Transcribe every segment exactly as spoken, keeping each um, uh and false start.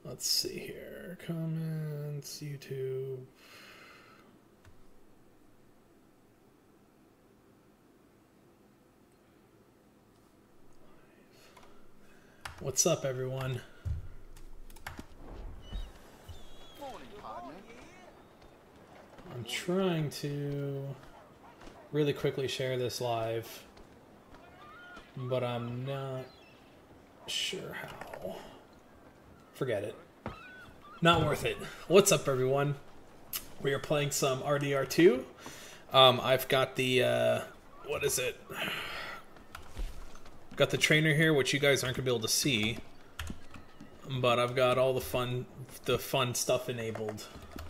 Let's see here. Comments, YouTube. What's up, everyone? I'm trying to really quickly share this live, but I'm not sure how. Forget it. Not worth it. What's up, everyone? We are playing some R D R two. Um, I've got the, uh, what is it? Got the trainer here, which you guys aren't gonna be able to see, but I've got all the fun, the fun stuff enabled.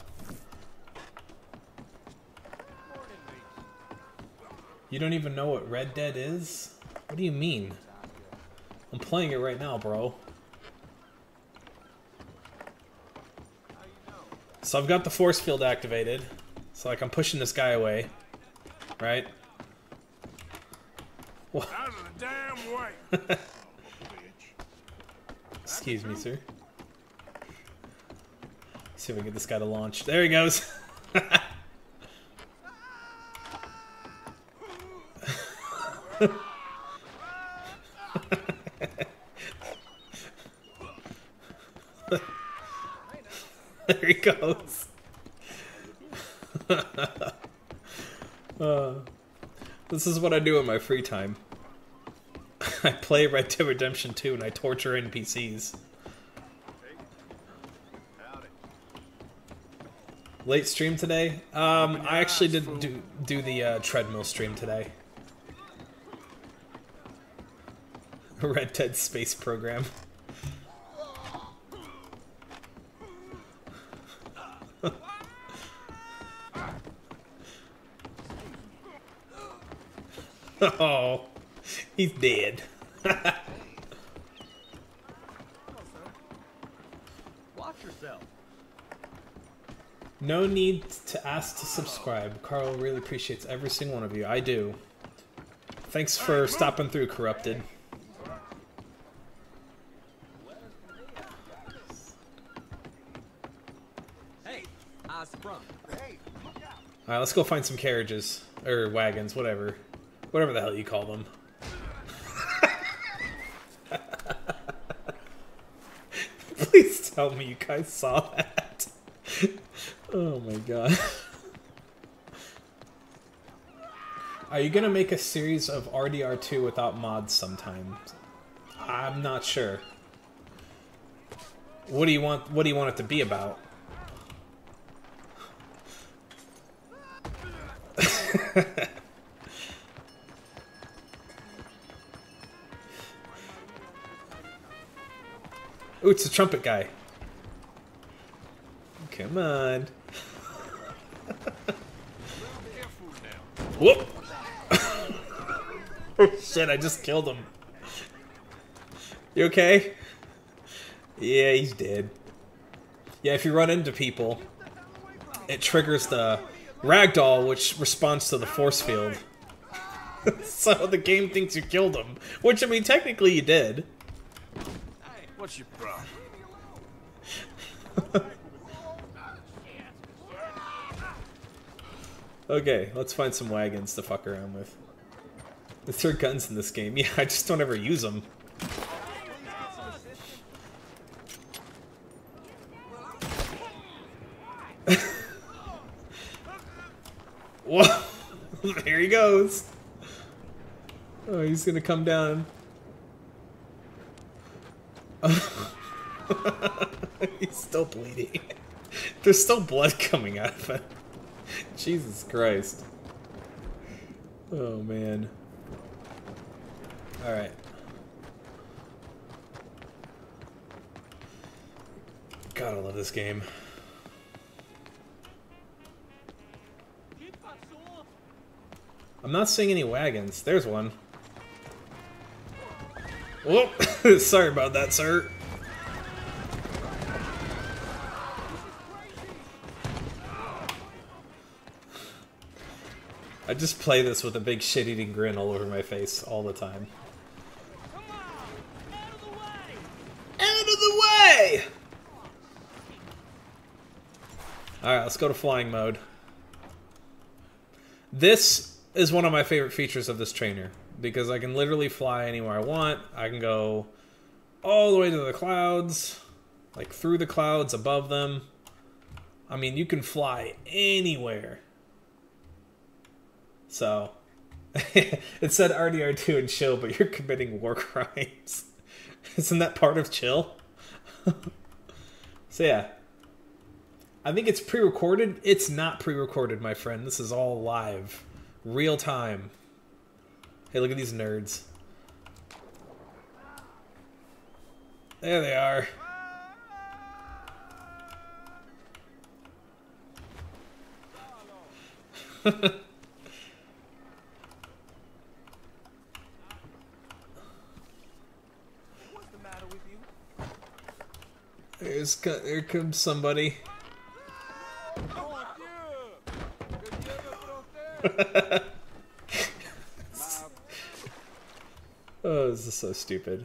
You don't even know what Red Dead is? What do you mean? I'm playing it right now, bro. So I've got the force field activated. So like I'm pushing this guy away. Right? What? Out of the damn way. Excuse me, sir. Let's see if we can get this guy to launch. There he goes. There he goes. uh, this is what I do in my free time. I play Red Dead Redemption two and I torture N P Cs. Late stream today? Um, I actually didn't do, do the uh, treadmill stream today. Red Dead Space Program. Oh, he's dead. Watch yourself. No need to ask to subscribe. Carl really appreciates every single one of you. I do. Thanks for stopping through, Corrupted. Hey, eyes front. Hey, Alright, let's go find some carriages. Or wagons, whatever. Whatever the hell you call them. Please tell me you guys saw that. Oh my god. Are you gonna make a series of R D R two without mods sometime? I'm not sure. What do you want what do you want it to be about? Ooh, it's a trumpet guy. Come on. Whoop! Oh shit, I just killed him. You okay? Yeah, he's dead. Yeah, if you run into people, it triggers the ragdoll, which responds to the force field. So the game thinks you killed him. Which, I mean, technically you did. What's your problem? Okay, let's find some wagons to fuck around with. There are guns in this game. Yeah, I just don't ever use them. Whoa! There he goes. Oh, he's gonna come down. He's still bleeding. There's still blood coming out of him. Jesus Christ. Oh, man. Alright. God, I love this game. I'm not seeing any wagons. There's one. Whoop! Sorry about that, sir. I just play this with a big shit-eating grin all over my face all the time. Come on, out of the way! Out of the way! Alright, let's go to flying mode. This is one of my favorite features of this trainer, because I can literally fly anywhere I want. I can go all the way to the clouds, like through the clouds, above them. I mean, you can fly anywhere. So, it said R D R two and chill, but you're committing war crimes. Isn't that part of chill? So yeah. I think it's pre-recorded. It's not pre-recorded, my friend. This is all live. Real time. Hey, look at these nerds. There they are. There's, there comes somebody. Oh, this is so stupid.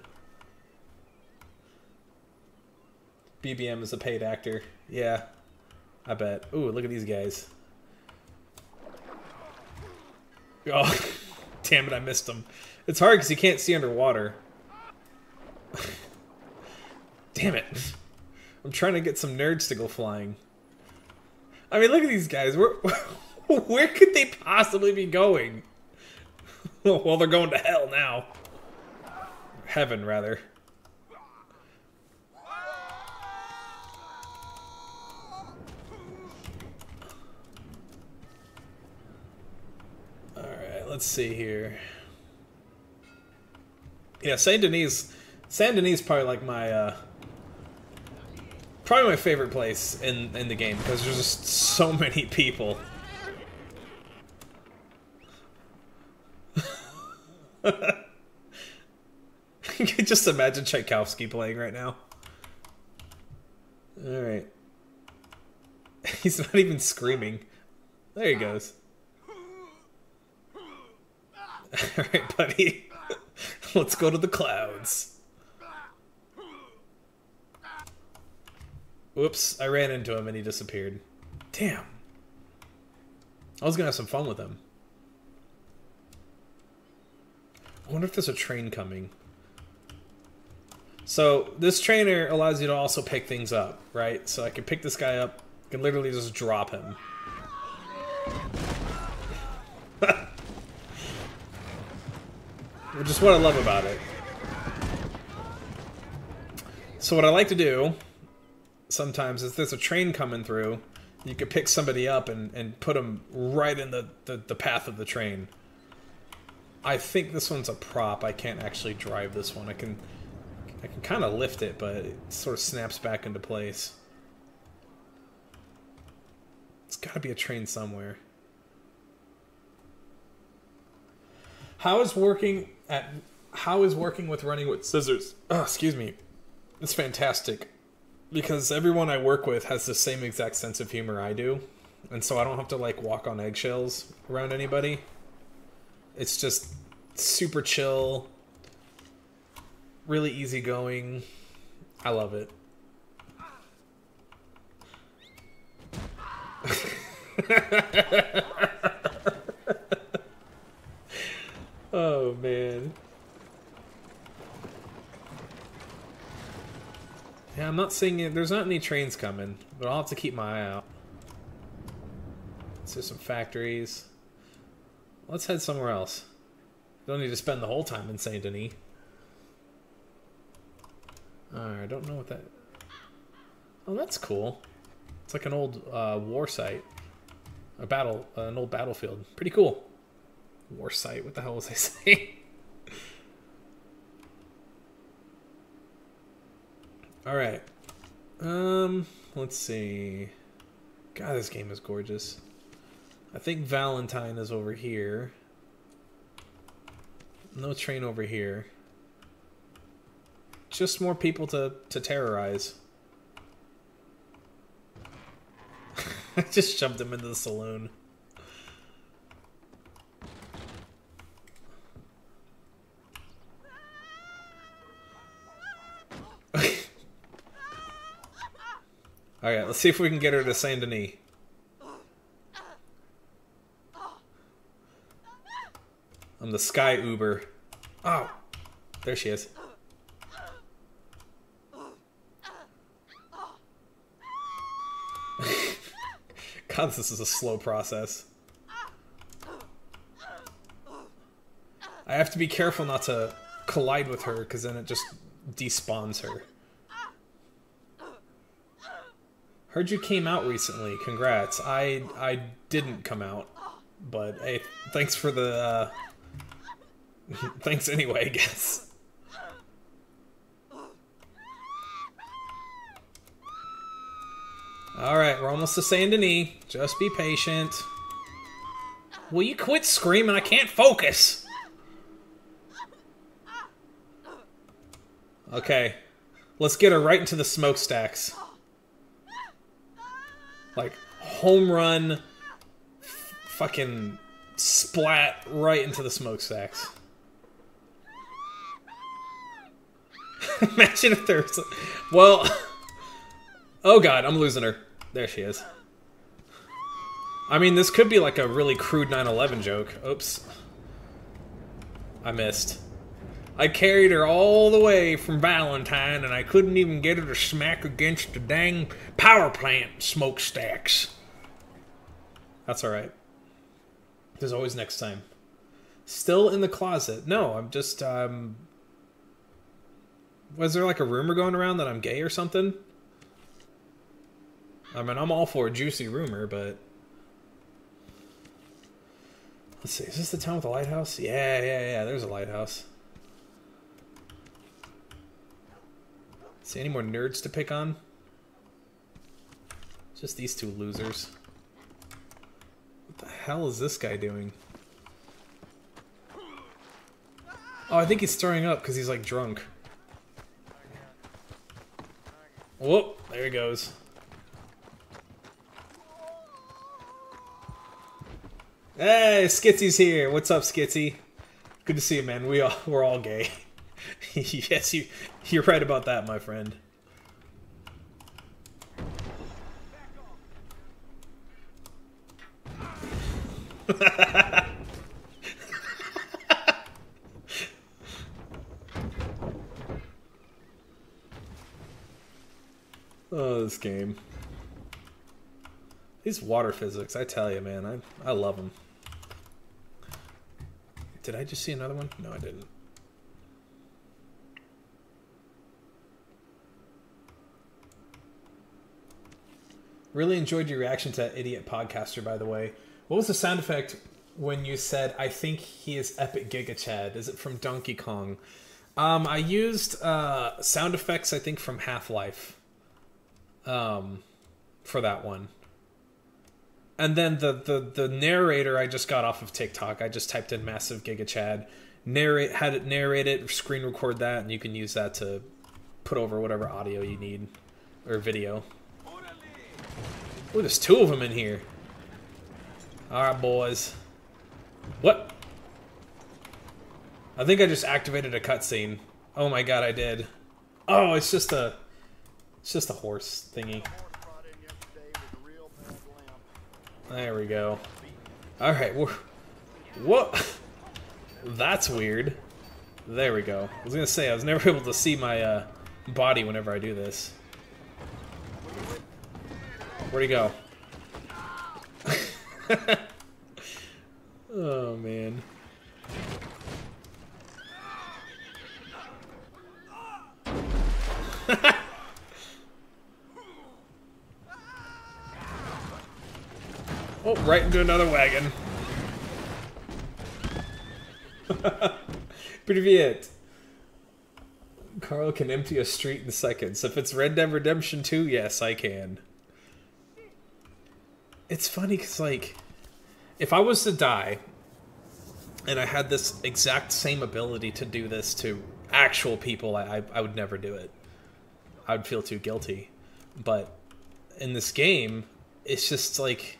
B B M is a paid actor. Yeah, I bet. Ooh, look at these guys. Oh, damn it, I missed them. It's hard because you can't see underwater. Damn it. I'm trying to get some nerds to go flying. I mean, look at these guys. Where, where could they possibly be going? Well, they're going to hell now. Heaven, rather. Alright, let's see here. Yeah, Saint Denis. Saint Denis is probably like my, uh... probably my favorite place in, in the game, because there's just so many people. You can just imagine Tchaikovsky playing right now. Alright. He's not even screaming. There he goes. Alright, buddy. Let's go to the clouds. Whoops, I ran into him and he disappeared. Damn. I was gonna have some fun with him. I wonder if there's a train coming. So, this trainer allows you to also pick things up, right? So I can pick this guy up, I can literally just drop him. Which is what I love about it. So what I like to do sometimes is there's a train coming through, you could pick somebody up and, and put them right in the, the, the path of the train. I think this one's a prop. I can't actually drive this one. I can... I can kind of lift it, but it sort of snaps back into place. It's got to be a train somewhere. How is working at how is working with running with scissors? Oh, excuse me. It's fantastic because everyone I work with has the same exact sense of humor I do, and so I don't have to like walk on eggshells around anybody. It's just super chill. Really easygoing. I love it. Oh, man. Yeah, I'm not seeing it. There's not any trains coming, but I'll have to keep my eye out. So some factories. Let's head somewhere else. Don't need to spend the whole time in Saint Denis. Alright, I don't know what that... Oh, that's cool. It's like an old uh, war site. A battle, uh, an old battlefield. Pretty cool. War site, what the hell was I saying? Alright. Um, let's see. God, this game is gorgeous. I think Valentine is over here. No train over here. Just more people to, to terrorize. I just shoved him into the saloon. Alright, let's see if we can get her to Saint Denis. I'm the Sky Uber. Oh, there she is. God, this is a slow process. I have to be careful not to collide with her, because then it just despawns her. Heard you came out recently. Congrats. I I didn't come out, but hey, thanks for the. Uh, thanks anyway, I guess. All right, we're almost to Saint Denis. Just be patient. Will you quit screaming? I can't focus. Okay, let's get her right into the smokestacks. Like, home run, f fucking splat right into the smokestacks. Imagine if there's... Well... Oh god, I'm losing her. There she is. I mean, this could be like a really crude nine eleven joke. Oops. I missed. I carried her all the way from Valentine, and I couldn't even get her to smack against the dang power plant smokestacks. That's alright. There's always next time. Still in the closet. No, I'm just, um... Was there like a rumor going around that I'm gay or something? I mean, I'm all for a juicy rumor, but... Let's see, is this the town with the lighthouse? Yeah, yeah, yeah, there's a lighthouse. See any more nerds to pick on? Just these two losers. What the hell is this guy doing? Oh, I think he's throwing up because he's like drunk. Whoop, there he goes. Hey, Skitsy's here. What's up, Skitsy? Good to see you, man. We all, we're all gay. Yes, you, you're right about that, my friend. Oh, this game. These water physics, I tell you, man, I, I love them. Did I just see another one? No, I didn't. Really enjoyed your reaction to that idiot podcaster, by the way. What was the sound effect when you said, I think he is Epic Giga Chad? Is it from Donkey Kong? Um, I used uh, sound effects, I think, from Half-Life um, for that one. And then the, the, the narrator I just got off of TikTok. I just typed in Massive Giga Chad. Narrate, had it narrate it, screen record that, and you can use that to put over whatever audio you need. Or video. Oh, there's two of them in here. Alright, boys. What? I think I just activated a cutscene. Oh my god, I did. Oh, it's just a... It's just a horse thingy. There we go. Alright, what? That's weird. There we go. I was gonna say, I was never able to see my uh, body whenever I do this. Where'd he go? Oh, man. Oh, right into another wagon. Привет. Carl can empty a street in seconds. If it's Red Dead Redemption two, yes, I can. It's funny because, like, if I was to die and I had this exact same ability to do this to actual people, I, I, I would never do it. I would feel too guilty. But in this game, it's just like...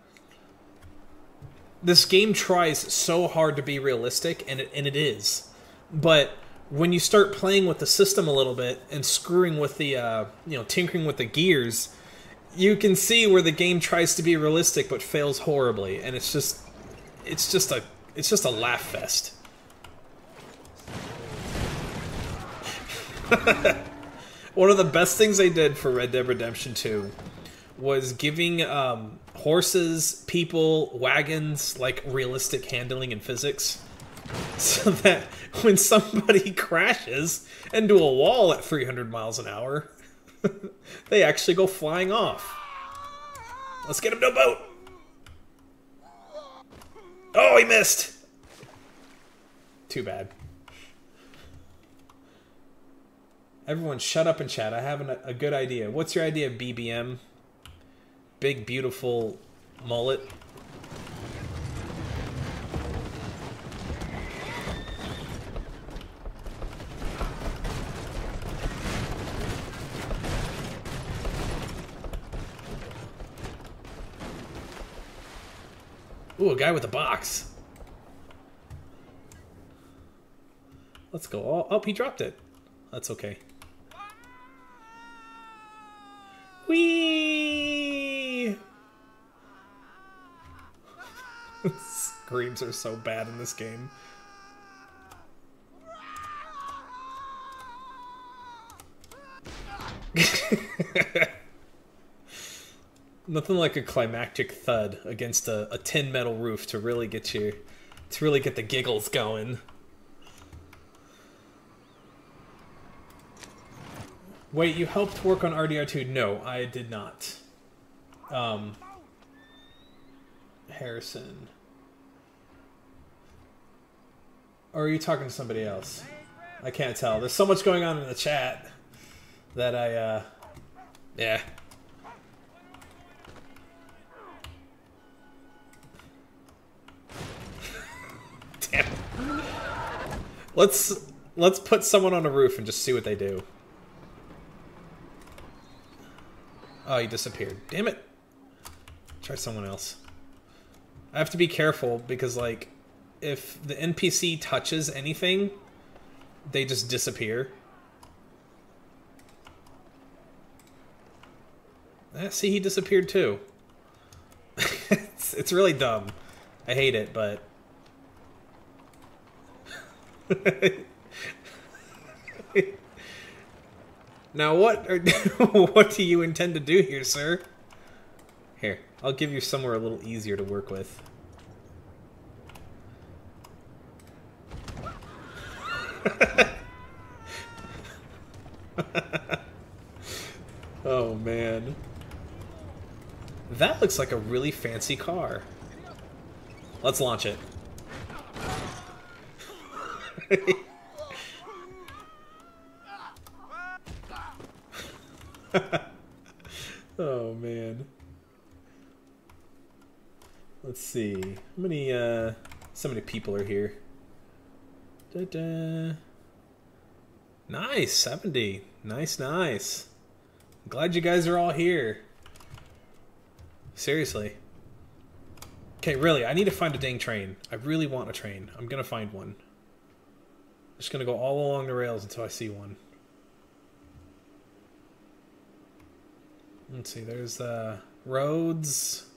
This game tries so hard to be realistic, and it, and it is. But when you start playing with the system a little bit and screwing with the, uh, you know, tinkering with the gears, you can see where the game tries to be realistic but fails horribly. And it's just, it's just a, it's just a laugh fest. One of the best things they did for Red Dead Redemption two was giving um, horses, people, wagons, like, realistic handling and physics. So that when somebody crashes into a wall at three hundred miles an hour, they actually go flying off. Let's get him to a boat! Oh, he missed! Too bad. Everyone shut up and chat. I have an, a good idea. What's your idea, B B M? Big, beautiful mullet. Ooh, a guy with a box. Let's go. Oh, oh, he dropped it. That's okay. Whee! Screams are so bad in this game. Nothing like a climactic thud against a, a tin metal roof to really get you, to really get the giggles going. Wait, you helped work on R D R two? No, I did not. Um, Harrison. Or are you talking to somebody else? I can't tell. There's so much going on in the chat that I, uh, yeah. Damn. Let's, let's put someone on a roof and just see what they do. Oh, he disappeared. Damn it. Try someone else. I have to be careful because, like, if the N P C touches anything, they just disappear. Eh, see, he disappeared too. it's, it's really dumb. I hate it, but... Now, what are, what do you intend to do here, sir? Here, I'll give you somewhere a little easier to work with. Oh, man. That looks like a really fancy car. Let's launch it. Oh, man. Let's see. How many, uh... so many people are here. Da-da. Nice! seventy. Nice, nice. I'm glad you guys are all here. Seriously. Okay, really, I need to find a dang train. I really want a train. I'm gonna find one. I'm just gonna go all along the rails until I see one. Let's see, there's uh, roads.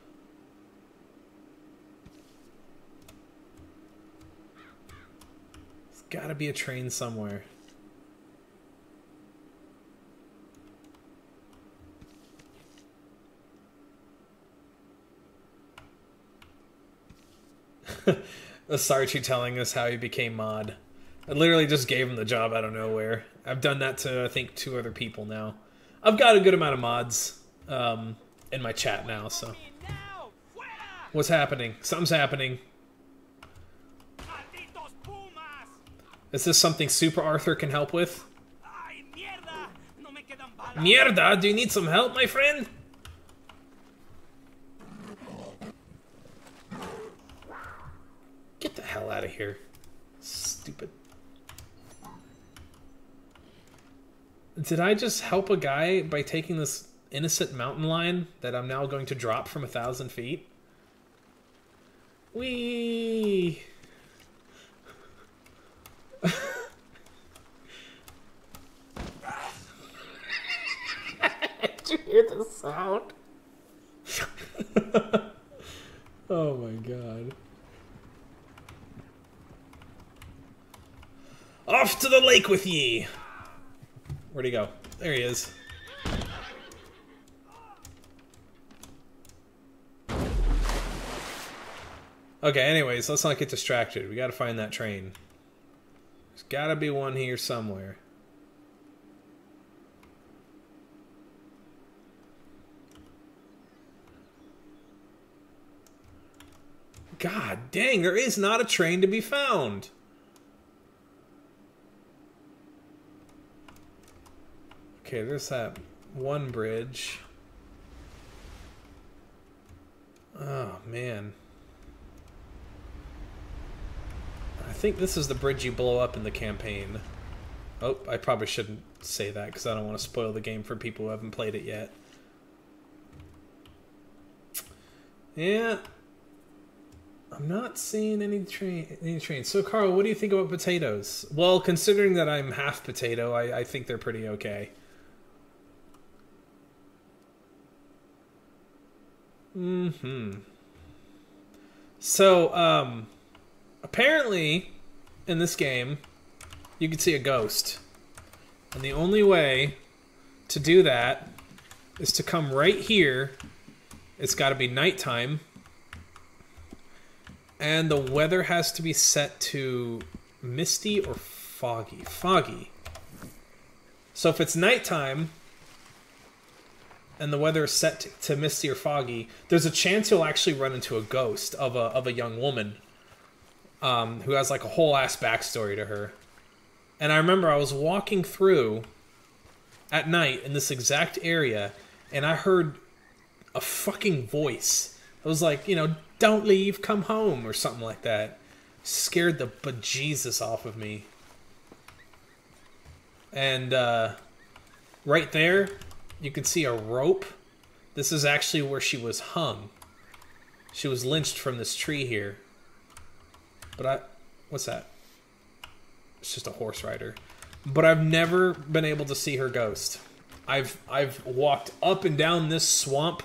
There's gotta be a train somewhere. Asarchi telling us how he became mod. I literally just gave him the job out of nowhere. I've done that to, I think, two other people now. I've got a good amount of mods um, in my chat now, so... What's happening? Something's happening. Is this something Super Arthur can help with? Mierda! Do you need some help, my friend? Get the hell out of here. Stupid. Did I just help a guy by taking this innocent mountain lion that I'm now going to drop from a thousand feet? Whee! Did you hear the sound? Oh my god. Off to the lake with ye! Where'd he go? There he is. Okay, anyways, let's not get distracted. We gotta find that train. There's gotta be one here somewhere. God dang, there is not a train to be found. Okay, there's that one bridge. Oh, man. I think this is the bridge you blow up in the campaign. Oh, I probably shouldn't say that because I don't want to spoil the game for people who haven't played it yet. Yeah. I'm not seeing any train, any trains. So, Carl, what do you think about potatoes? Well, considering that I'm half potato, I, I think they're pretty okay. Mm-hmm. So, um, apparently, in this game, you can see a ghost. And the only way to do that is to come right here. It's got to be nighttime. And the weather has to be set to misty or foggy. Foggy. So if it's nighttime and the weather is set to, to misty or foggy, there's a chance you'll actually run into a ghost of a of a young woman um, who has like a whole ass backstory to her. And I remember I was walking through at night in this exact area, and I heard a fucking voice. It was like, you know, don't leave, come home, or something like that. Scared the bejesus off of me. And uh, right there, you can see a rope. This is actually where she was hung. She was lynched from this tree here. But I... What's that? It's just a horse rider. But I've never been able to see her ghost. I've I've walked up and down this swamp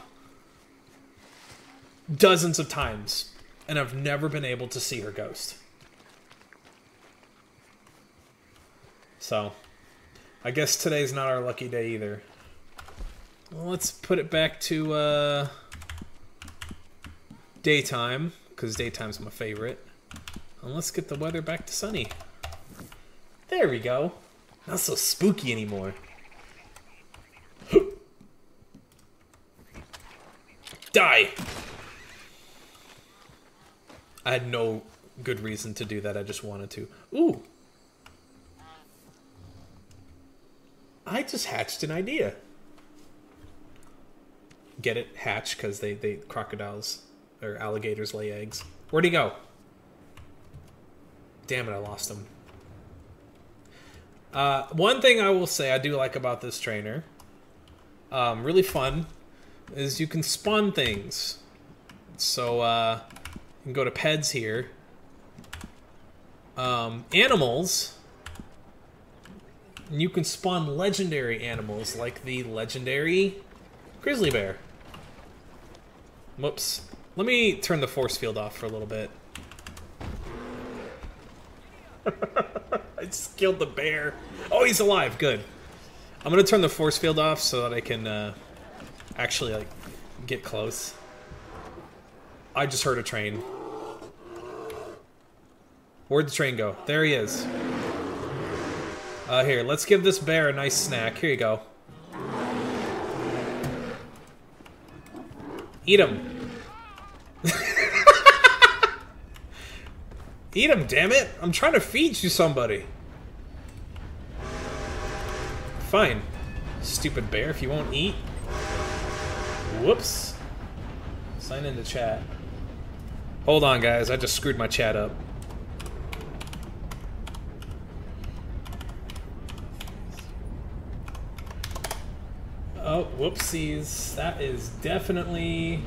dozens of times, and I've never been able to see her ghost. So, I guess today's not our lucky day either. Well, let's put it back to uh, daytime, because daytime's my favorite. And let's get the weather back to sunny. There we go. Not so spooky anymore. Die! I had no good reason to do that, I just wanted to. Ooh! I just hatched an idea. Get it? Hatch, because they, they crocodiles or alligators lay eggs. Where'd he go? Damn it, I lost him. Uh, one thing I will say I do like about this trainer, um, really fun, is you can spawn things. So, uh, you can go to Peds here. Um, animals. And you can spawn legendary animals, like the legendary grizzly bear. Whoops. Let me turn the force field off for a little bit. I just killed the bear. Oh, he's alive. Good. I'm gonna turn the force field off so that I can uh, actually like get close. I just heard a train. Where'd the train go? There he is. Uh, here, let's give this bear a nice snack. Here you go. Eat him. Eat him, damn it! I'm trying to feed you somebody. Fine. Stupid bear, if you won't eat. Whoops. Sign into chat. Hold on, guys. I just screwed my chat up. Oh, whoopsies. That is definitely...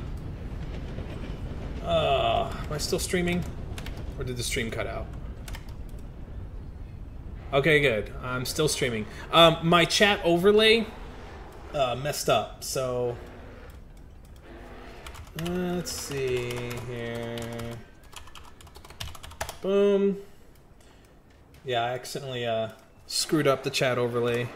Uh, am I still streaming? Or did the stream cut out? Okay, good. I'm still streaming. Um, my chat overlay uh, messed up, so... Let's see here. Boom. Yeah, I accidentally uh, screwed up the chat overlay.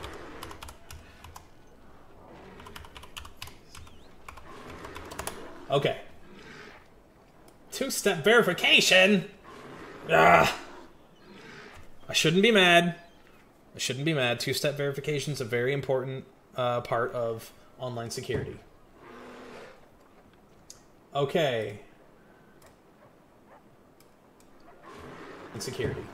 Okay. Two-step verification? Ah! I shouldn't be mad. I shouldn't be mad. Two-step verification is a very important uh, part of online security. Okay. And security.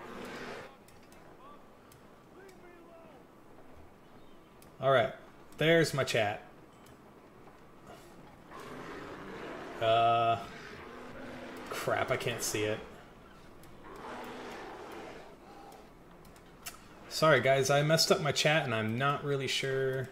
Alright. There's my chat. Uh... Crap, I can't see it. Sorry guys, I messed up my chat and I'm not really sure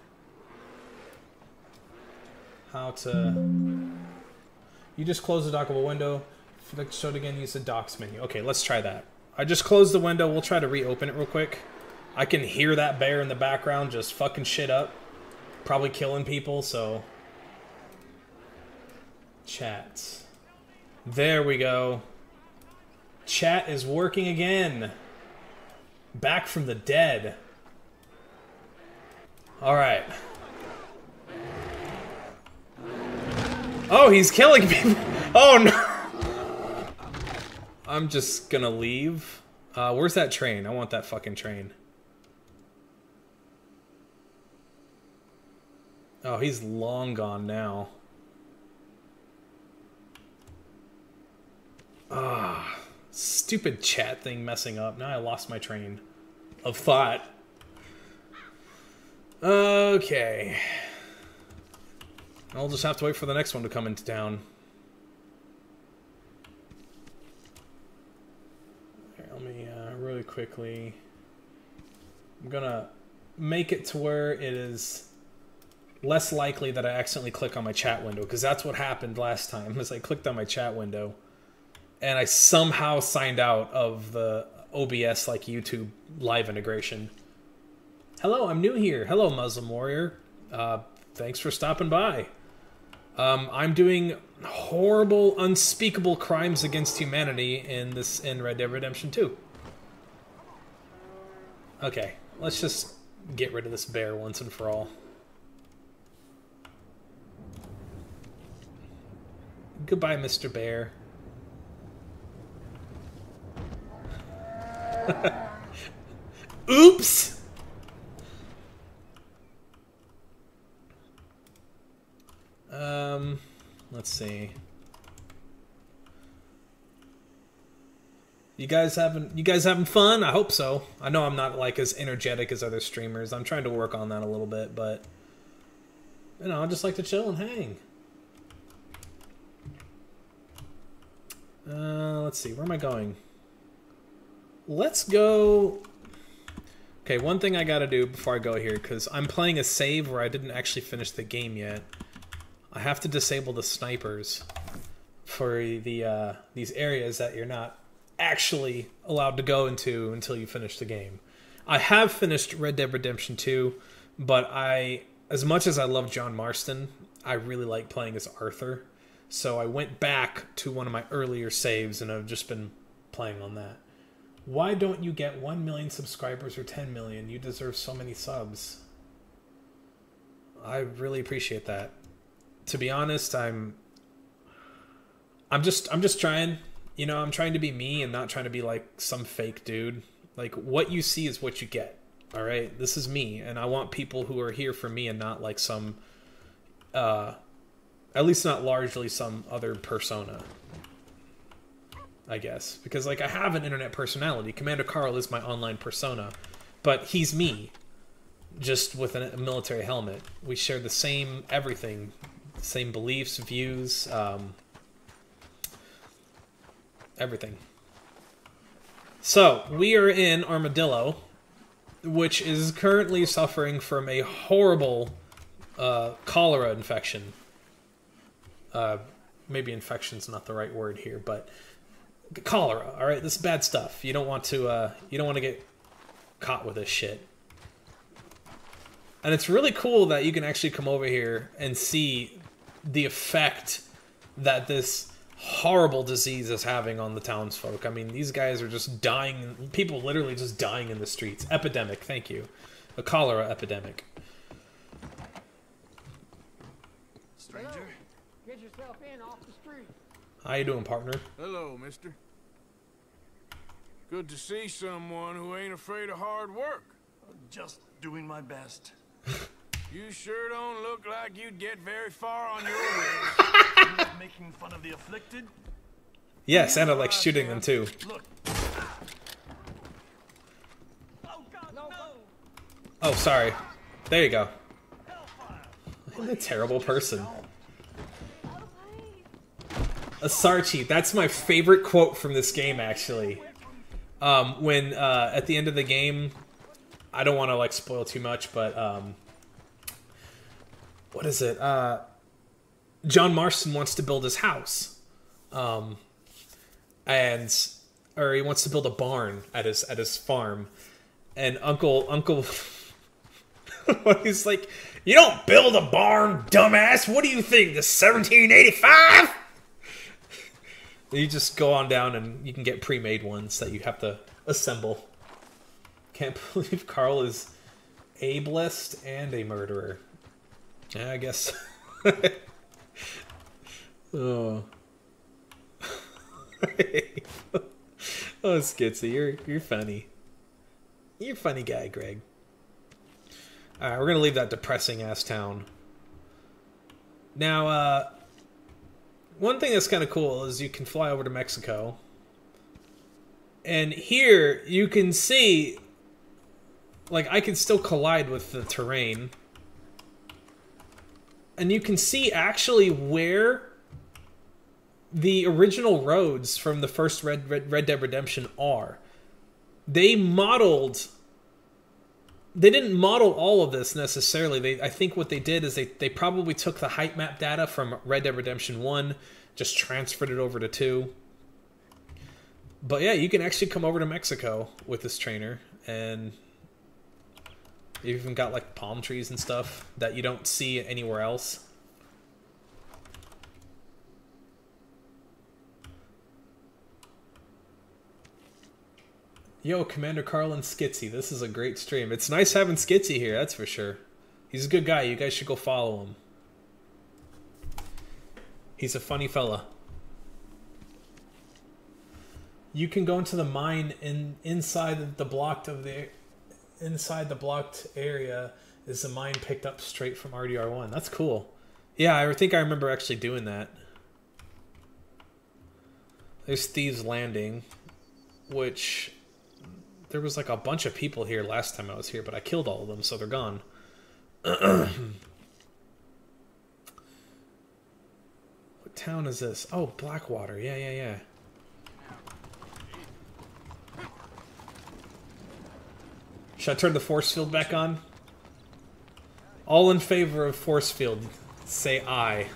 how to... You just close the dockable window. If you'd like to show it again, use the docs menu. Okay, let's try that. I just closed the window. We'll try to reopen it real quick. I can hear that bear in the background just fucking shit up. Probably killing people, so... Chat. There we go. Chat is working again. Back from the dead. Alright. Oh, he's killing people. Oh, no. I'm just gonna leave. Uh, where's that train? I want that fucking train. Oh, he's long gone now. Ah, stupid chat thing messing up. Now I lost my train of thought. Okay. I'll just have to wait for the next one to come into town. Here, let me uh, really quickly... I'm gonna make it to where it is less likely that I accidentally click on my chat window, because that's what happened last time, is I clicked on my chat window and I somehow signed out of the O B S, like, YouTube live integration. Hello, I'm new here. Hello, Muslim Warrior. Uh, thanks for stopping by. Um, I'm doing horrible, unspeakable crimes against humanity in this in Red Dead Redemption two. Okay, let's just get rid of this bear once and for all. Goodbye, Mister Bear. Oops! Um, let's see. You guys having you guys having fun? I hope so. I know I'm not like as energetic as other streamers. I'm trying to work on that a little bit, but you know, I just like to chill and hang. Uh, let's see. Where am I going? Let's go... Okay, one thing I gotta do before I go here, because I'm playing a save where I didn't actually finish the game yet. I have to disable the snipers for the uh, these areas that you're not actually allowed to go into until you finish the game. I have finished Red Dead Redemption two, but I, as much as I love John Marston, I really like playing as Arthur. So I went back to one of my earlier saves and I've just been playing on that. Why don't you get one million subscribers or ten million? You deserve so many subs. I really appreciate that. To be honest, I'm I'm just I'm just trying, you know, I'm trying to be me and not trying to be like some fake dude. Like, what you see is what you get. All right? This is me, and I want people who are here for me and not like some uh at least not largely some other persona. I guess. Because, like, I have an internet personality. Commander Carl is my online persona. But he's me. Just with a military helmet. We share the same everything. Same beliefs, views, um... everything. So, we are in Armadillo, which is currently suffering from a horrible uh, cholera infection. Uh, maybe infection's not the right word here, but... Cholera, all right? This is bad stuff. You don't want to, uh, you don't want to get caught with this shit. And it's really cool that you can actually come over here and see the effect that this horrible disease is having on the townsfolk. I mean, these guys are just dying. People literally just dying in the streets. Epidemic, thank you. A cholera epidemic. Stranger. Get yourself in off the street. How you doing, partner? Hello, mister. Good to see someone who ain't afraid of hard work. Just doing my best. You sure don't look like you'd get very far on your way. You're not making fun of the afflicted? Yes, and I like shooting them too. Look. Oh God, no! Oh, sorry. There you go. I'm a terrible person. A Sarchi. That's my favorite quote from this game, actually. Um, when, uh, at the end of the game, I don't want to, like, spoil too much, but, um, what is it? Uh, John Marston wants to build his house. Um, and, or he wants to build a barn at his, at his farm. And Uncle, Uncle, he's like, you don't build a barn, dumbass. What do you think, this seventeen eighty-five? You just go on down and you can get pre-made ones that you have to assemble. Can't believe Carl is ableist and a murderer. Yeah, I guess. Oh. Oh, Skitsy, you're you're funny. You're a funny guy, Greg. Alright, we're gonna leave that depressing ass town. Now, uh one thing that's kind of cool is you can fly over to Mexico. And here you can see, like, I can still collide with the terrain. And you can see actually where the original roads from the first Red, Red, Red Dead Redemption are. They modeled... They didn't model all of this necessarily. They, I think what they did is they, they probably took the height map data from Red Dead Redemption one, just transferred it over to two. But yeah, you can actually come over to Mexico with this trainer, and you've even got like palm trees and stuff that you don't see anywhere else. Yo, Commander Carl and Skitsy, this is a great stream. It's nice having Skitsy here, that's for sure. He's a good guy, you guys should go follow him. He's a funny fella. You can go into the mine in inside the blocked of the inside the blocked area is the mine picked up straight from R D R one. That's cool. Yeah, I think I remember actually doing that. There's Thieves Landing, which there was like a bunch of people here last time I was here, but I killed all of them, so they're gone. What town is this? Oh, Blackwater. Yeah, yeah, yeah. Should I turn the force field back on? All in favor of force field, say aye.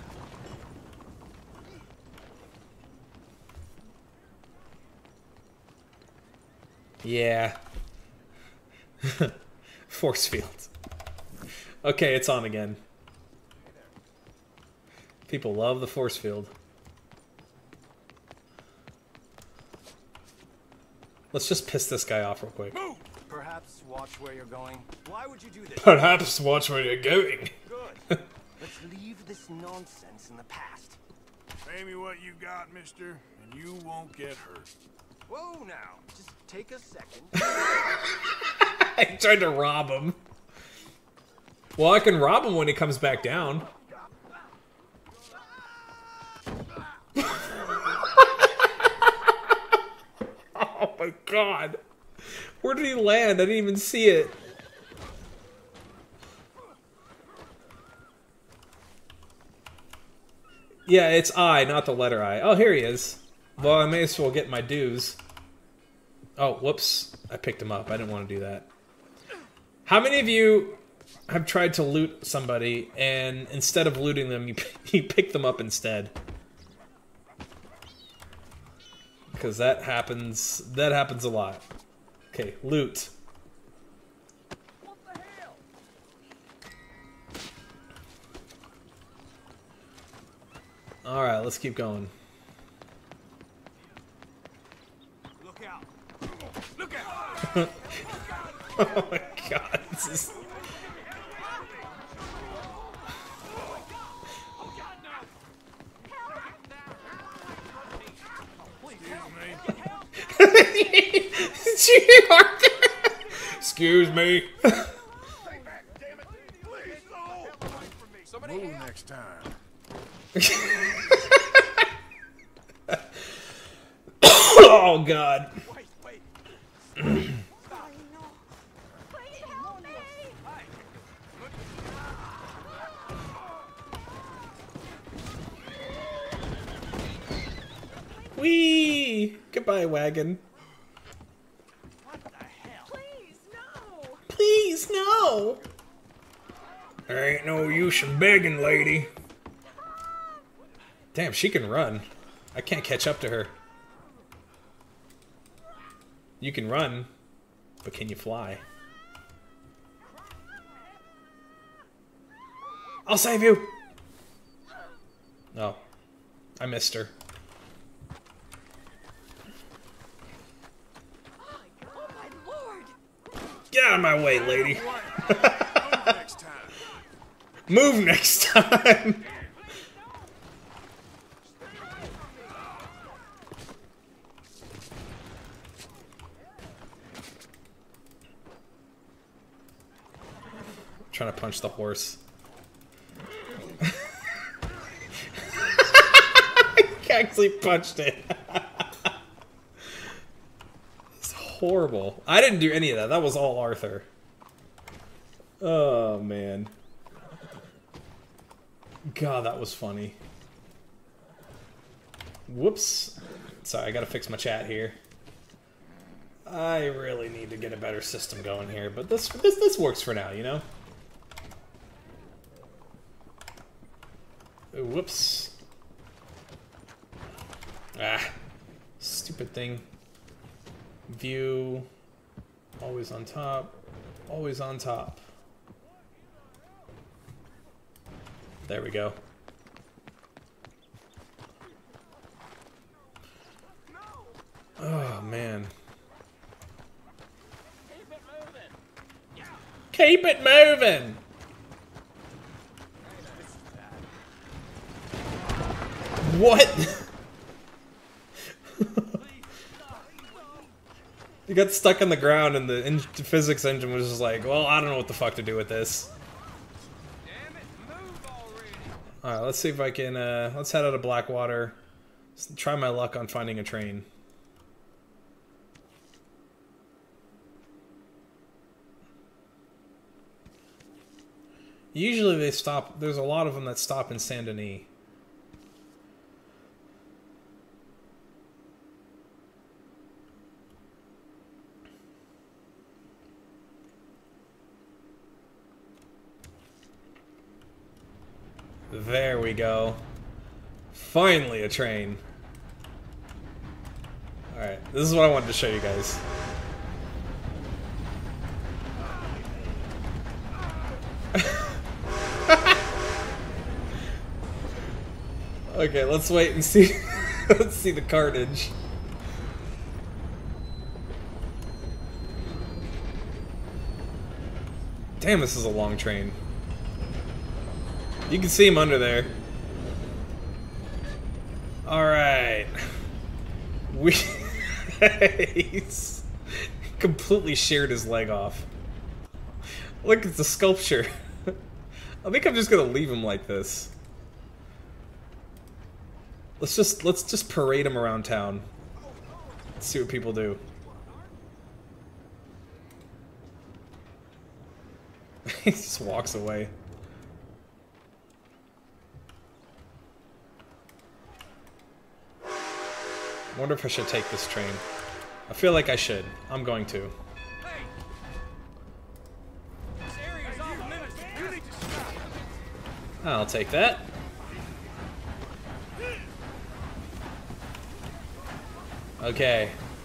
Yeah. Force field. Okay, it's on again. People love the force field. Let's just piss this guy off real quick. Move! Perhaps watch where you're going. Why would you do this? Perhaps watch where you're going. Good. Let's leave this nonsense in the past. Pay me what you got, mister, and you won't get hurt. Whoa now, just take a second. I tried to rob him. Well, I can rob him when he comes back down. Oh my god. Where did he land? I didn't even see it. Yeah, it's I, not the letter I. Oh, here he is. Well, I may as well get my dues. Oh, whoops. I picked him up. I didn't want to do that. How many of you have tried to loot somebody, and instead of looting them, you, you pick them up instead? Because that happens, that happens a lot. Okay, loot. What the hell? Alright, let's keep going. Look out! Oh my god, this is... Excuse me. Excuse me. Move next time. Oh god. Wait, wait. Whee! Goodbye, wagon. What the hell? Please, no. Please, no! There ain't no use in begging, lady. Damn, she can run. I can't catch up to her. You can run, but can you fly? I'll save you! Oh, I missed her. Oh my lord. Get out of my way, lady. Move next time. Move next time. Trying to punch the horse. I actually punched it. It's horrible. I didn't do any of that. That was all Arthur. Oh, man. God, that was funny. Whoops. Sorry, I gotta fix my chat here. I really need to get a better system going here, but this this this works for now, you know? Ooh, whoops. Ah. Stupid thing. View. Always on top. Always on top. There we go. Oh, man. Keep it moving! What? You got stuck on the ground and the, en the physics engine was just like, well, I don't know what the fuck to do with this. Alright, let's see if I can, uh, let's head out of Blackwater. Let's try my luck on finding a train. Usually they stop, there's a lot of them that stop in Saint Denis. There we go. Finally a train. Alright, this is what I wanted to show you guys. Okay, let's wait and see. Let's see the carnage. Damn, this is a long train. You can see him under there. Alright. We... He's completely sheared his leg off. Look, it's a sculpture. I think I'm just gonna leave him like this. Let's just let's just parade him around town. Let's see what people do. He just walks away. I wonder if I should take this train. I feel like I should. I'm going to. I'll take that. Okay.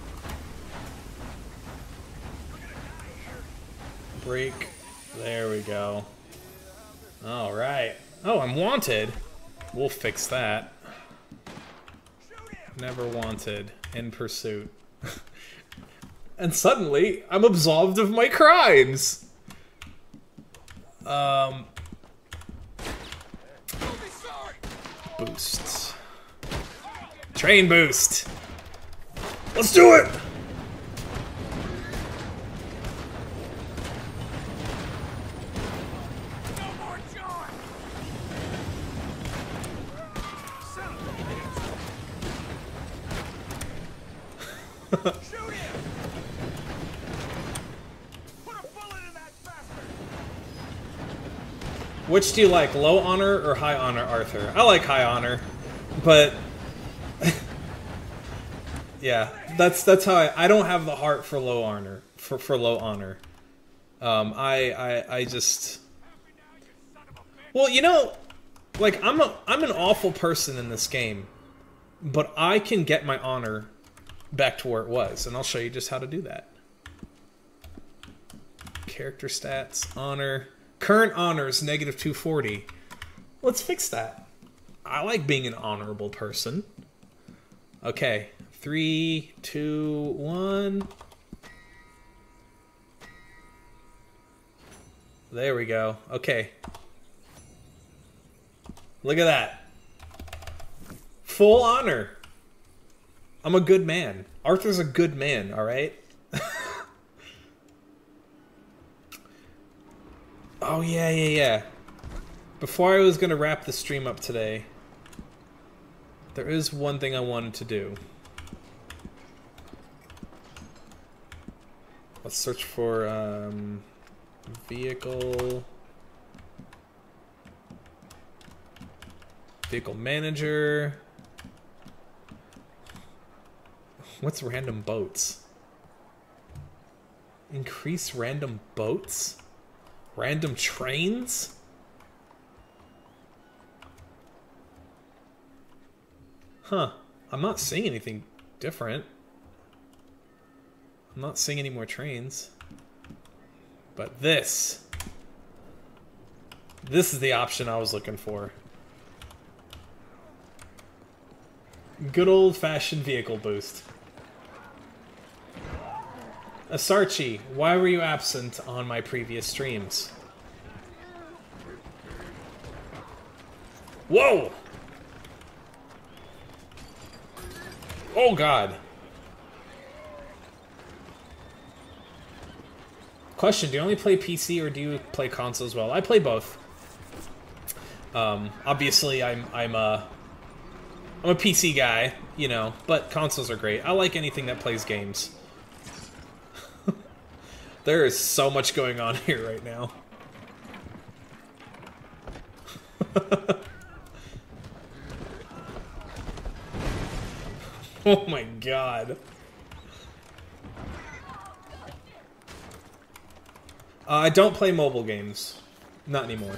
Break. There we go. Alright. Oh, I'm wanted. We'll fix that. Never wanted. In pursuit. And suddenly, I'm absolved of my crimes. Um... Boosts. Train boost. Let's do it! No more joy! Shoot him! Put a bullet in that bastard! Which do you like, low honor or high honor, Arthur? I like high honor, but yeah, that's that's how I. I don't have the heart for low honor. For for low honor, um, I I I just. Well, you know, like I'm a I'm an awful person in this game, but I can get my honor back to where it was, and I'll show you just how to do that. Character stats, honor. Current honor is negative two forty. Let's fix that. I like being an honorable person. Okay, three, two, one. There we go. Okay. Look at that. Full honor. I'm a good man. Arthur's a good man, alright? Oh, yeah, yeah, yeah. Before I was going to wrap the stream up today, there is one thing I wanted to do. Let's search for um, vehicle... Vehicle manager... What's random boats? Increase random boats? Random trains? Huh. I'm not seeing anything different. I'm not seeing any more trains. But this... This is the option I was looking for. Good old-fashioned vehicle boost. Asarchi, why were you absent on my previous streams? Whoa! Oh god. Question, do you only play P C or do you play console as well? I play both. Um, obviously I'm I'm a I'm a P C guy, you know, but consoles are great. I like anything that plays games. There is so much going on here right now. Oh my god. Uh, I don't play mobile games. Not anymore.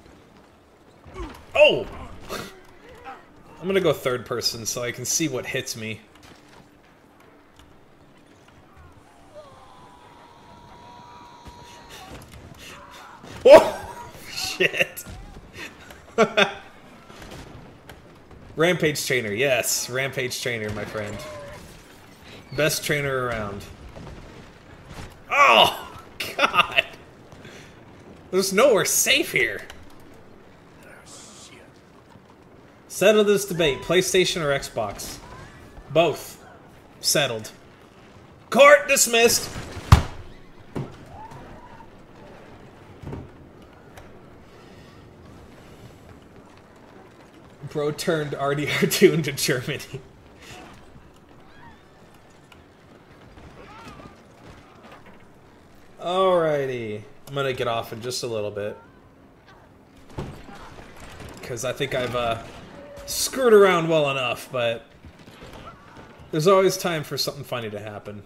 Oh! I'm gonna go third person so I can see what hits me. Oh! Shit. Rampage trainer, yes. Rampage trainer, my friend. Best trainer around. Oh! God! There's nowhere safe here. Settle this debate. PlayStation or Xbox? Both. Settled. Court dismissed! Bro turned R D R two into Germany. Alrighty. I'm gonna get off in just a little bit. Because I think I've uh, screwed around well enough, but there's always time for something funny to happen.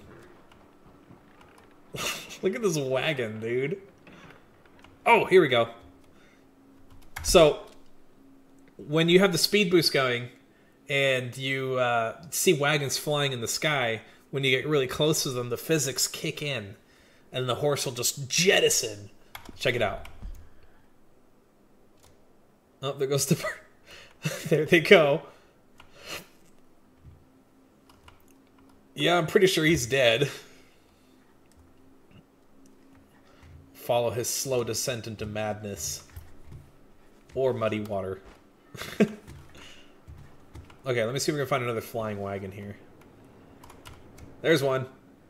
Look at this wagon, dude. Oh, here we go. So, when you have the speed boost going, and you uh, see wagons flying in the sky, when you get really close to them, the physics kick in, and the horse will just jettison. Check it out. Oh, there goes the bird. There they go. Yeah, I'm pretty sure he's dead. follow his slow descent into madness. Or muddy water. Okay, let me see if we can find another flying wagon here. There's one.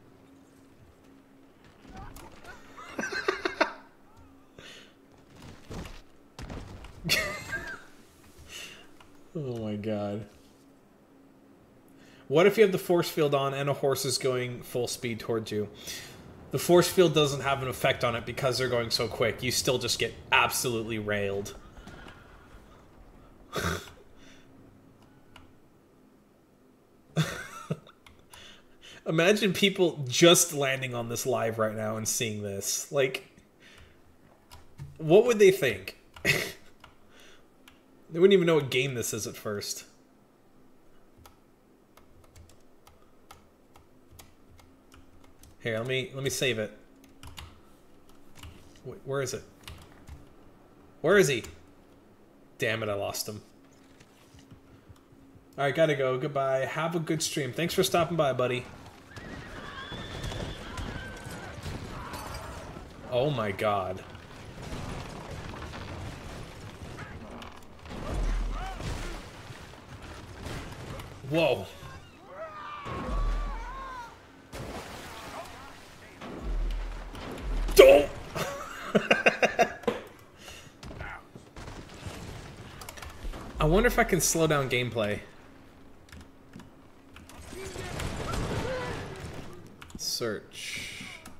Oh my god. What if you have the force field on and a horse is going full speed towards you? The force field doesn't have an effect on it because they're going so quick. You still just get absolutely railed. Imagine people just landing on this live right now and seeing this. Like, what would they think? They wouldn't even know what game this is at first. Here, let me let me save it. Wait, where is it? Where is he? Damn it, I lost him. Alright, gotta go. Goodbye. Have a good stream. Thanks for stopping by, buddy. Oh my god. Whoa. Don't! I wonder if I can slow down gameplay. Search.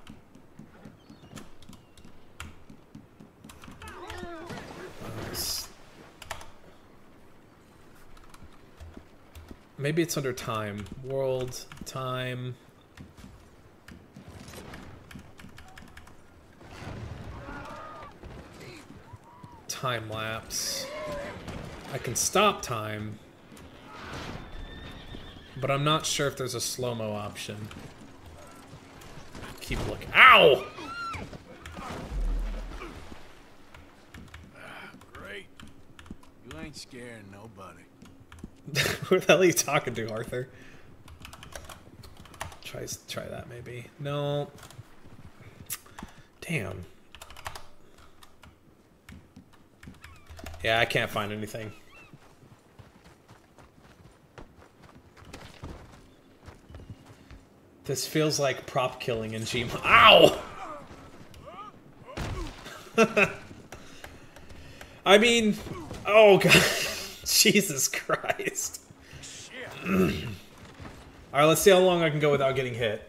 Maybe it's under time. World, time. Time lapse. I can stop time. But I'm not sure if there's a slow-mo option. Keep looking. Ow! Great. You ain't scaring nobody. Who the hell are you talking to, Arthur? Try, try that, maybe. No. Damn. Yeah, I can't find anything. This feels like prop killing in Gmod. Ow! I mean, oh god. Jesus Christ. Alright, let's see how long I can go without getting hit.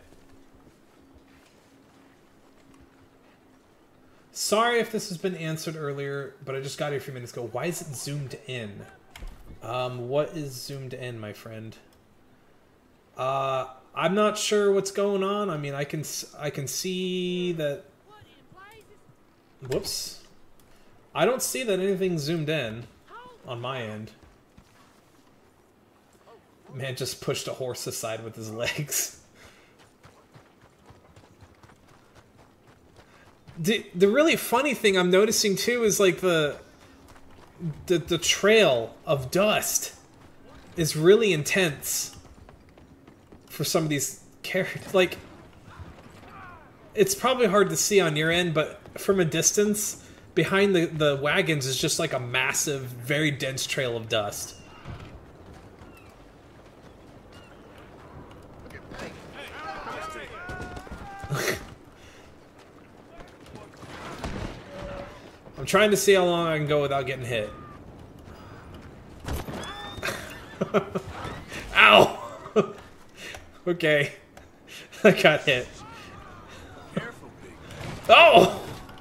Sorry if this has been answered earlier, but I just got here a few minutes ago. Why is it zoomed in? Um, what is zoomed in, my friend? Uh, I'm not sure what's going on. I mean, I can I can see that. Whoops. I don't see that anything's zoomed in on my end. Man just pushed a horse aside with his legs. The, the really funny thing I'm noticing too is like the, the the trail of dust is really intense for some of these characters. Like, it's probably hard to see on your end, but from a distance, behind the, the wagons is just like a massive, very dense trail of dust. I'm trying to see how long I can go without getting hit. Ow! Okay. I got hit. Careful, big. Oh!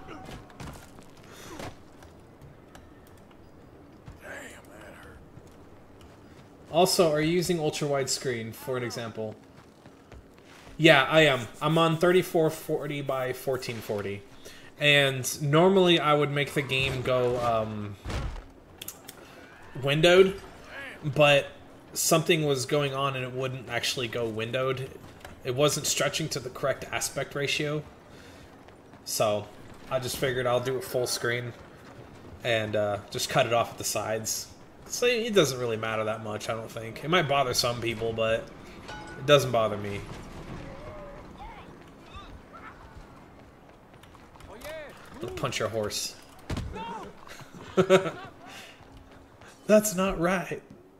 Damn, that hurt. Also, are you using ultra wide screen for an example? Yeah, I am. I'm on thirty-four forty by fourteen forty. And normally I would make the game go um, windowed, but something was going on and it wouldn't actually go windowed. It wasn't stretching to the correct aspect ratio. So I just figured I'll do it full screen and uh, just cut it off at the sides. So it doesn't really matter that much, I don't think. It might bother some people, but it doesn't bother me. I'll punch your horse. That's not right.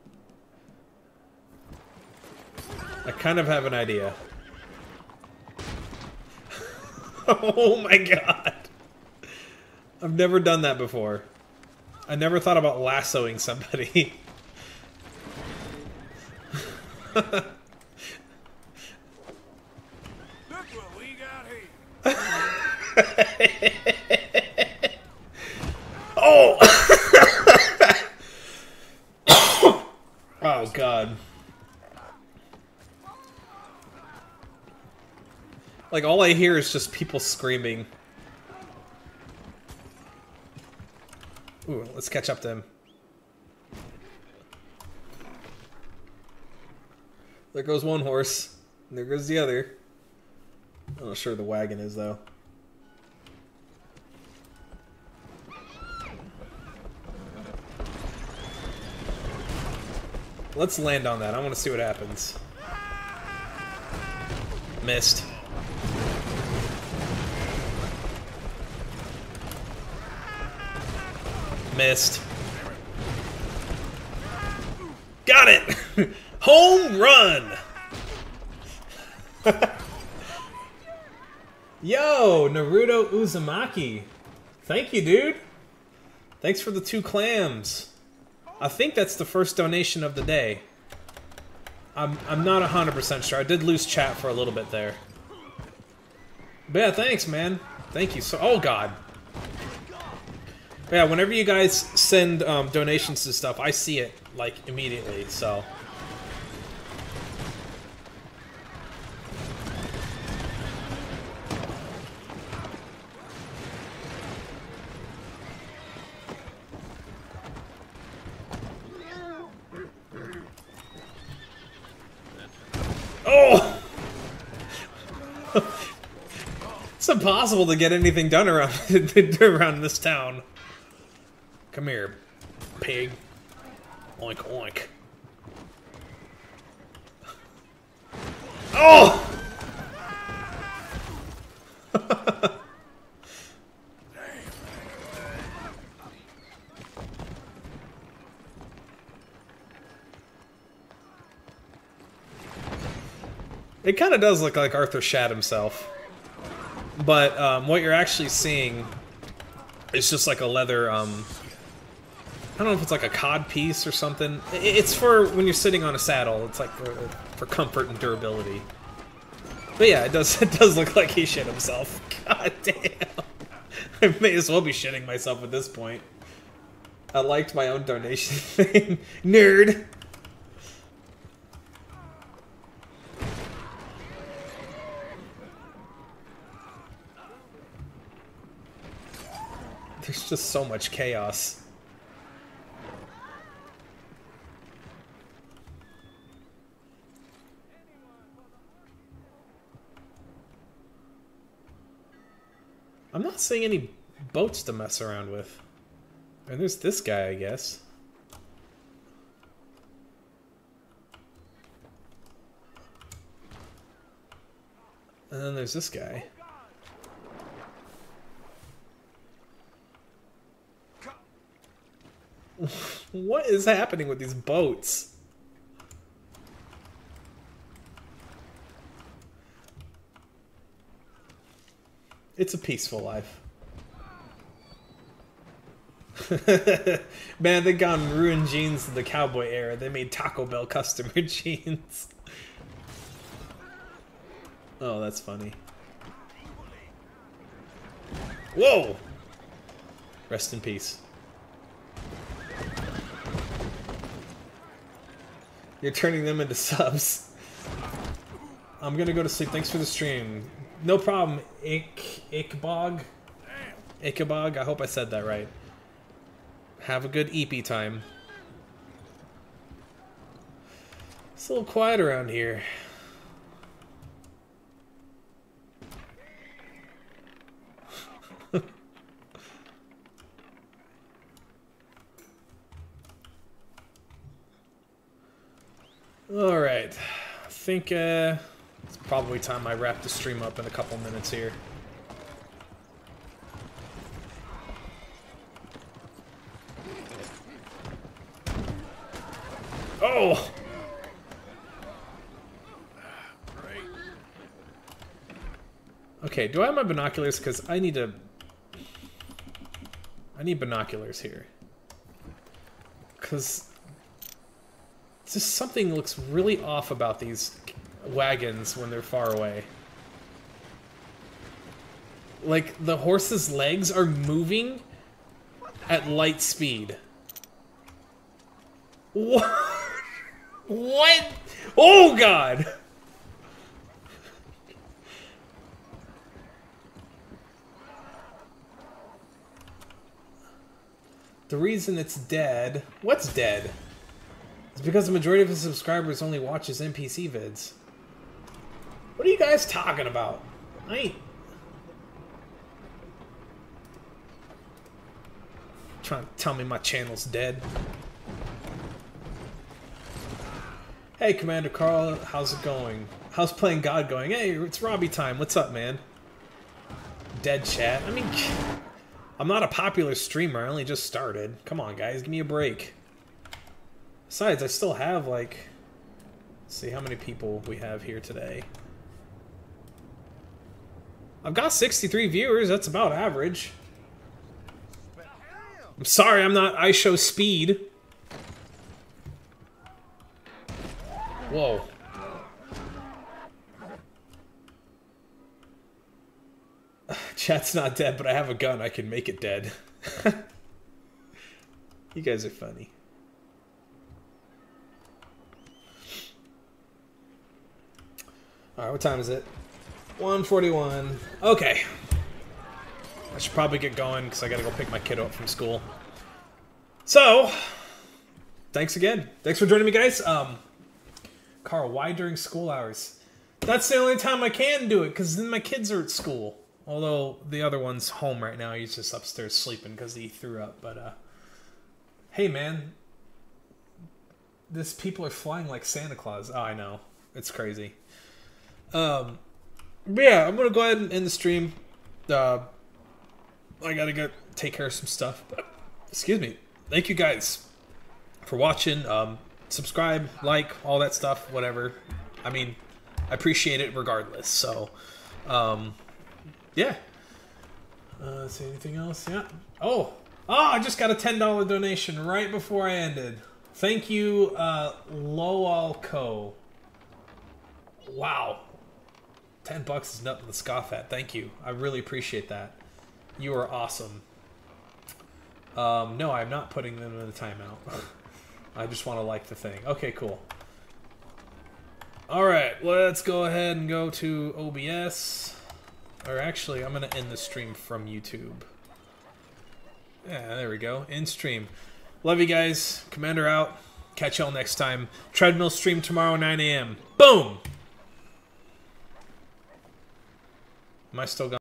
I kind of have an idea. Oh my god. I've never done that before. I never thought about lassoing somebody. Look what we got here. Oh! Oh god. Like, all I hear is just people screaming. Ooh, let's catch up to him. There goes one horse. And there goes the other. I'm not sure the wagon is, though. Let's land on that. I want to see what happens. Missed. Missed. Got it! Home run! Yo, Naruto Uzumaki. Thank you, dude. Thanks for the two clams. I think that's the first donation of the day. I'm, I'm not one hundred percent sure. I did lose chat for a little bit there. But yeah, thanks, man. Thank you so... Oh, God. But yeah, whenever you guys send um, donations to stuff, I see it, like, immediately, so... Oh! It's impossible to get anything done around around this town. Come here, pig. Oink, oink. Oh! It kind of does look like Arthur shat himself. But um, what you're actually seeing is just like a leather, um, I don't know if it's like a cod piece or something. It's for when you're sitting on a saddle. It's like for, for comfort and durability. But yeah, it does, it does look like he shit himself. God damn. I may as well be shitting myself at this point. I liked my own donation thing. Nerd. There's just so much chaos. I'm not seeing any boats to mess around with. And there's this guy, I guess. And then there's this guy. What is happening with these boats? It's a peaceful life. Man, they gone ruined jeans in the cowboy era. They made Taco Bell customer jeans. Oh, that's funny. Whoa! Rest in peace. You're turning them into subs. I'm gonna go to sleep. Thanks for the stream. No problem, Ik Ikbog. Ikabog. I hope I said that right. Have a good E P time. It's a little quiet around here. Alright, I think uh, it's probably time I wrap the stream up in a couple minutes here. Oh! Okay, do I have my binoculars? Because I need to... I need binoculars here. Because... just something looks really off about these wagons when they're far away. Like, the horse's legs are moving at light speed. What? What? Oh, God! The reason it's dead... What's dead? It's because the majority of his subscribers only watches N P C vids. What are you guys talking about? I ain't... trying to tell me my channel's dead. Hey, Commander Carl, how's it going? How's playing God going? Hey, it's Robbie time. What's up, man? Dead chat. I mean, I'm not a popular streamer. I only just started. Come on, guys. Give me a break. Besides, I still have, like... let's see how many people we have here today. I've got sixty-three viewers. That's about average. I'm sorry, I'm not I show speed. Whoa. Chat's not dead, but I have a gun. I can make it dead. You guys are funny. Alright, what time is it? one forty-one. Okay. I should probably get going because I gotta go pick my kid up from school. So, thanks again. Thanks for joining me, guys. Um, Carl, why during school hours? That's the only time I can do it because then my kids are at school. Although the other one's home right now. He's just upstairs sleeping because he threw up. But, uh, hey, man. This people are flying like Santa Claus. Oh, I know. It's crazy. Um, but yeah, I'm going to go ahead and end the stream. Uh, I got to go take care of some stuff. But, excuse me. Thank you guys for watching. Um, subscribe, like, all that stuff, whatever. I mean, I appreciate it regardless. So, um, yeah. Uh, let's see, anything else? Yeah. Oh, oh, I just got a ten dollar donation right before I ended. Thank you, uh, Loalco. Wow. ten bucks is nothing to scoff at. Thank you. I really appreciate that. You are awesome. Um, no, I'm not putting them in the timeout. I just want to like the thing. Okay, cool. Alright, let's go ahead and go to O B S. Or actually, I'm going to end the stream from YouTube. Yeah, there we go. End stream. Love you guys. Commander out. Catch y'all next time. Treadmill stream tomorrow, nine A M Boom! Am I still going?